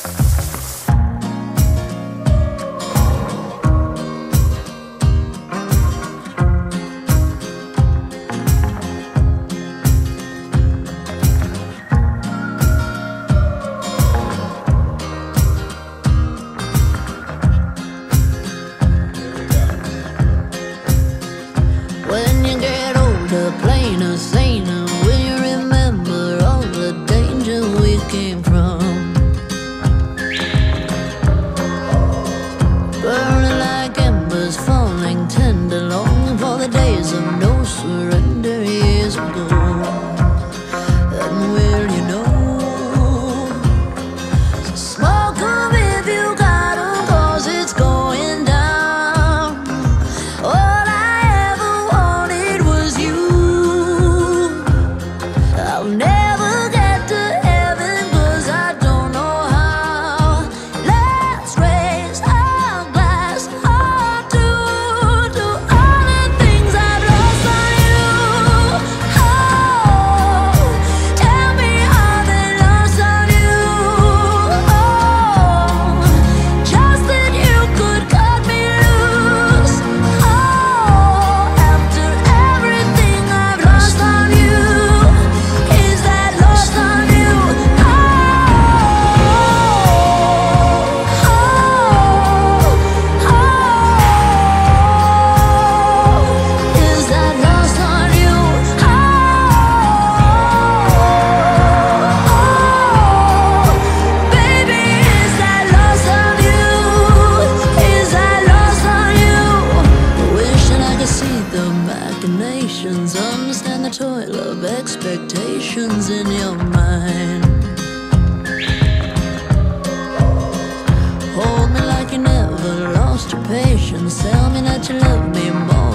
When you get older, plainer, saner, will you remember all the danger we came from? Burning like embers, falling tender, longing for the days of no surrender years ago. And will you know? So smoke 'em if you got 'em, 'cause it's going down. All I ever wanted was you. I'll never get to heaven 'cause I don't know how. Let's raise our glass to all the things I've lost on you. Oh, tell me how they lost on you. Oh, just that you could cut me loose. Oh, after everything I've lost on you, is that lost on you? Oh, is that lost on you? Baby, is that lost on you? Is that lost on you? Wishing I could see the machinations, understand the toil of expectations in your mind. Hold me like you never lost your patience. Tell me that you love me more